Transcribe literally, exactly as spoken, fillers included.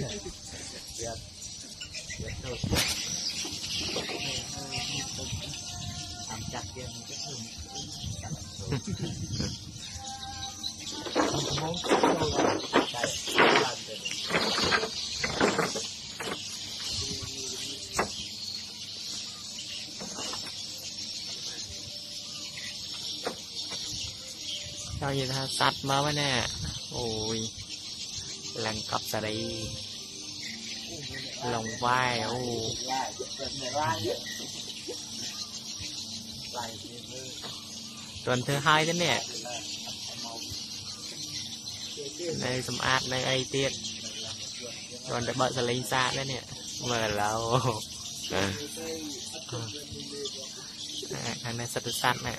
làm chặt kia mình cái thường món cho gì ta sạch mơ mấy nè ôi lần cọp ra đây lòng vai ô tuần thứ hai thế nè đây xâm át đây ai tiết tuần đã bận ra linh xa đấy nè mở lâu thằng này sạch sạch nè